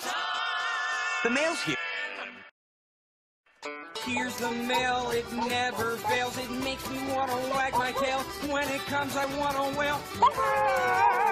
The mail's here. Here's the mail, it never fails. It makes me want to wag my tail. When it comes, I want to wail.